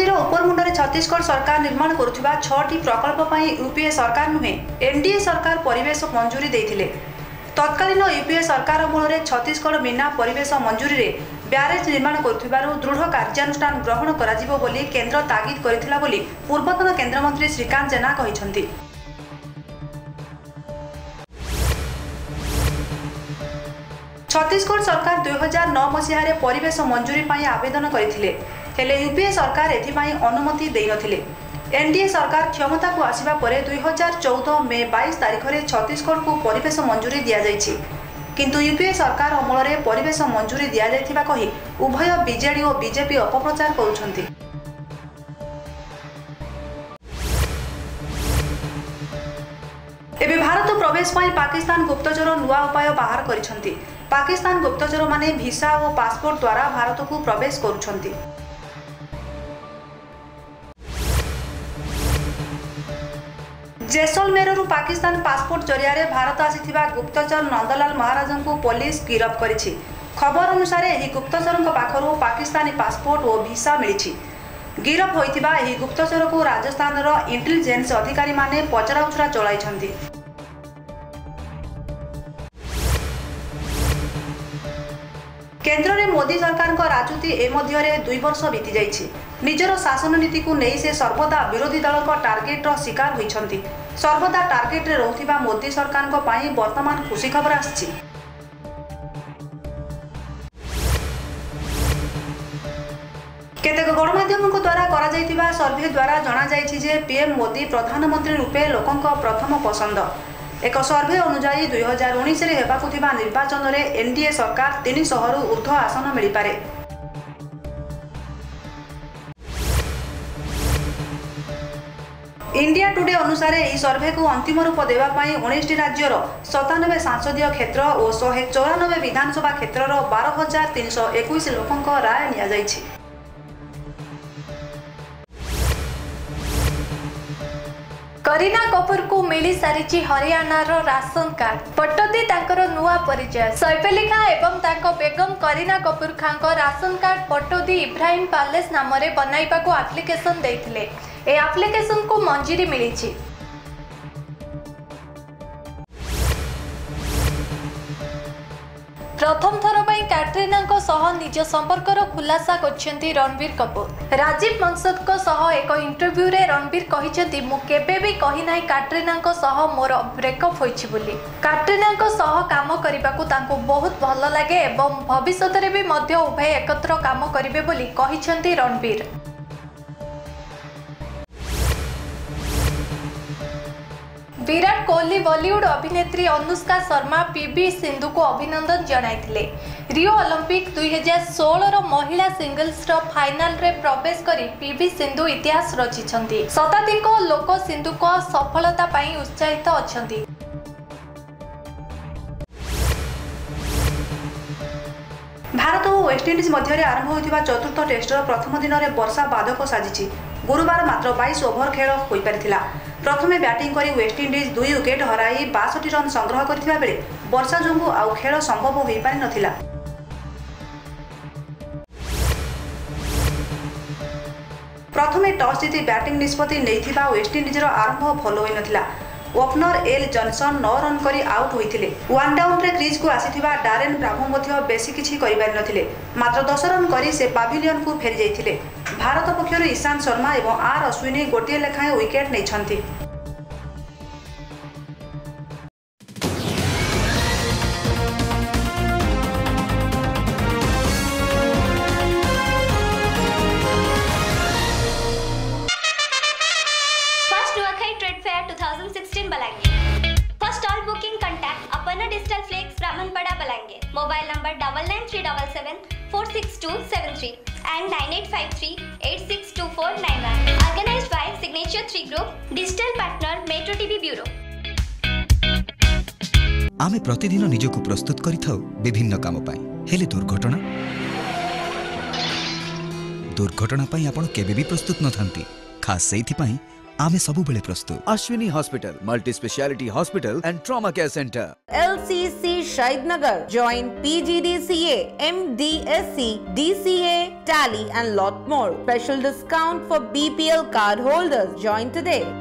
नदीर उपरमुंडे छत्तीसगढ़ सरकार निर्माण करुवा 6टी प्रकल्प यूपीए सरकार नुहे एनडीए सरकार परिवेश मंजूरी देथिले। तत्कालीन यूपीए सरकार अमल छत्तीसगढ़ बिना परिवेश मंजूरी रे ब्यारेज निर्माण करुथिबारु दृढ़ कार्यानुष्ठान ग्रहण कराजिबो बोली केंद्र तागिद करिथिला बोली पूर्वतन केंद्रमंत्री श्रीकांत जेना कहिसंती। छत्तीसगढ़ सरकार 2009 मसीह परिवेश मंजूरी आवेदन करथिले, हेले यूपीए सरकार एथिपाई अनुमति देई नथिले। एनडीए सरकार क्षमता को आसिबा परे 2014 मे 22 तारिख रे छत्तीसगढ़ को परिवेश मंजूरी दिया जायछि, किंतु यूपीए सरकार अमल रे परिवेश मंजूरी दिया जायथिबा कहि उभय बीजेडी और बीजेपी अपप्रचार करुछंती। एबे भारत प्रवेश पाई पाकिस्तान गुप्तचर नुआ उपाय बाहर करिसंती। पाकिस्तान गुप्तचर माने भिसा और पासपोर्ट द्वारा भारत को प्रवेश करुछंती। जैसलमेरु पाकिस्तान पासपोर्ट जरिया रे भारत आसीथिबा गुप्तचर नंदलाल महाराजन को पुलिस गिरफ्त करिछि। खबर अनुसार एही गुप्तचरक पाखरु पाकिस्तानी पासपोर्ट और भिसा मिलिछि। गिरफ्त होइथिबा एही गुप्तचर को राजस्थान रो इंटेलिजेंस अधिकारी माने पचराउचरा चलाइछंती। केंद्र में मोदी सरकार का राजनीति ए मध्य 2 वर्ष बीती जाइछि। निजर शासन नीति को नहीं से सर्वदा विरोधी दल का टार्गेट रो शिकार होइछंती। सर्वदा टार्गेट रे रहउथिबा मोदी सरकार को पाई वर्तमान खुशी खबर आछि। केतेक गणमाध्यम द्वारा करा जाइतिबा सर्वे द्वारा जना जाइछि जे पीएम मोदी प्रधानमंत्री रूपे लोकंक प्रथम पसंद। एक सर्वे अनुसार 2019 रे हेबाकु थिबा निर्वाचन रे एनडीए सरकार 300 रु ऊर्ध्व आसन मिली पारे। इंडिया टुडे अनुसार यह सर्वे को अंतिम रूप देवा 19 राज्यर 97 संसदीय क्षेत्र और 194 विधानसभा क्षेत्र 12,321 लोकंक राय निया जाइछि। करीना कपूर को मिली सारी हरियाणा राशन कार्ड। पटोदी तांकर नुआ परिचय। सैफ अली खान एवं तांको बेगम करीना कपूर खान को ration card Pataudi Ibrahim palace नाम रे बनाइबा को एप्लिकेशन देथिले। ए एप्लिकेशन को मंजूरी मिली। प्रथम थर पर कैटरीना को सह निज संपर्कर खुलासा करछंती रणबीर कपूर। राजीव मनसद को सह एक इंटरव्यू रे रणबीर कहिसंती मु केबे भी कहि नाही कैटरीना को सह मोर ब्रेकअप होइछि बोली। कैटरीना को सह काम करिबा को तांको बहुत भल लागे एवं भविष्य रे भी मध्य उभय एकत्र काम करिवे बोली कहिसंती रणबीर। विराट कोहली बॉलीवुड अभिनेत्री अनुष्का शर्मा पीवी सिंधु को अभिनंदन जणाइथिले। रियो ओलंपिक 2016 रो महिला सिंगल्स रो फाइनल रे प्रवेश करी पीवी सिंधु इतिहास रचिछंती। शताधिक लोक सिंधु को सफलता पाई उत्साहित अछंती। भारत और वेस्टइंडिज मध्य आरंभ होइथिबा चतुर्थ टेस्टर प्रथम दिन में वर्षा बाधक साजिछि। गुरुवार मात्र 22 ओभर खेल होई परिथिला। प्रथमे बैटिंग करी वेस्टइंडिज 2 विकेट हराई 62 रन संग्रह करथिबा बेले वर्षा जोगु आउ खेल संभव होई पारि नथिला। प्रथमे टॉस जीति बैटिंग निष्पत्ति नैथिबा वेस्टइंडिजर आरंभ भल होई नथिला। ओपनर एल जॉनसन 9 रन करी आउट होइथिले। वन डाउन रे क्रीज को आसीथिबा डारेन ब्रावो मध्य बेसी किछि करि पारि नथिले। मात्र 10 रन करी से पाविलियन को फेरी जाइथिले। भारत पक्षर ईशांत शर्मा एवं आर अश्विनी गोटे लेखाएं विकेट नैछंती। First Nuakhai trade fair 2016 Balangir. For stall booking contact Aparna digital flex Brahmanpada Balangir. Mobile number 993774 46273 and 9853862491. Organized by Signature 3 Group, Digital Partner Metro TV Bureau. आमे प्रतिदिन निजको प्रस्तुत करिथाउ विभिन्न काम पाई। हेले दुर्घटना पाई आपण केबे भी प्रस्तुत न थांती। खास सेइथि पाई आमे सबु बेले प्रस्तुत। Ashwini Hospital, multi-speciality hospital and trauma care center. LCC Shahidnagar. Join PGDCA, MDSC, DCA, Tally and lot more. Special discount for BPL card holders. Join today.